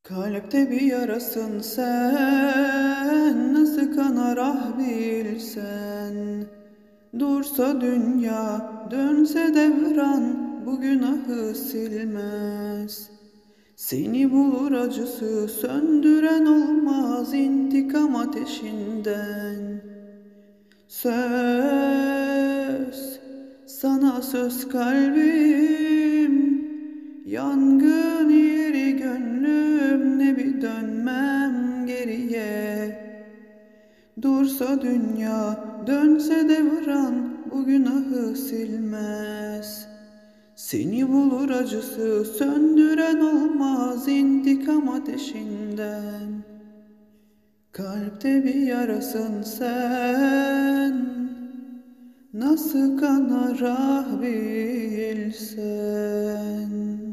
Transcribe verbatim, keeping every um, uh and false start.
Kalpte bir yarasın sen, nasıl kanar ah bilsen. Dursa dünya, dönse devran, bu günahı silmez. Seni bulur acısı, söndüren olmaz intikam ateşinden. Söz, sana söz kalbim, yangın yeri gönlüm, ne bir dönmem geriye. Dursa dünya, dönse devran, bu günahı silmez. Seni bulur acısı, söndüren olmaz intikam ateşinden. Kalpte bir yarasın sen, nasıl kanar ah bilsen.